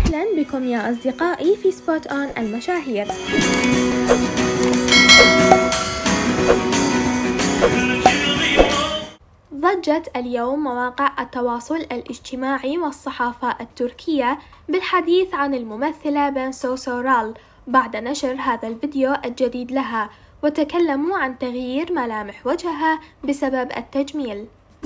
أهلا بكم يا أصدقائي في سبوت أون المشاهير. ضجت اليوم مواقع التواصل الاجتماعي والصحافة التركية بالحديث عن الممثلة بنسو سورال بعد نشر هذا الفيديو الجديد لها، وتكلموا عن تغيير ملامح وجهها بسبب التجميل.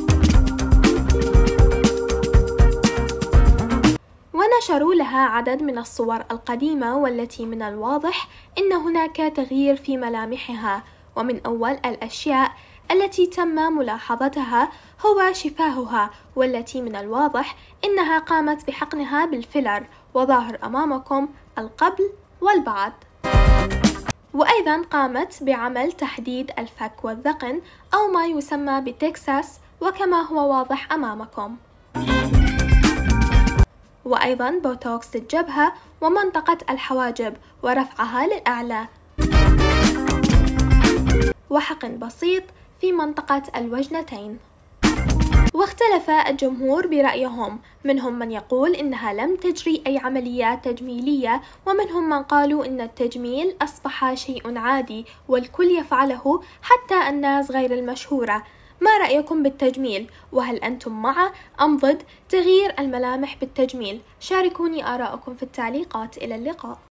ونشروا لها عدد من الصور القديمة والتي من الواضح أن هناك تغيير في ملامحها، ومن أول الأشياء التي تم ملاحظتها هو شفاهها، والتي من الواضح أنها قامت بحقنها بالفيلر، وظاهر أمامكم القبل والبعد. وأيضا قامت بعمل تحديد الفك والذقن أو ما يسمى بتكساس، وكما هو واضح أمامكم، وأيضا بوتوكس للجبهة ومنطقة الحواجب ورفعها للأعلى، وحقن بسيط في منطقة الوجنتين. واختلف الجمهور برأيهم، منهم من يقول إنها لم تجري أي عمليات تجميلية، ومنهم من قالوا إن التجميل أصبح شيء عادي والكل يفعله حتى الناس غير المشهورة. ما رأيكم بالتجميل؟ وهل أنتم مع أم ضد تغيير الملامح بالتجميل؟ شاركوني آراءكم في التعليقات. إلى اللقاء.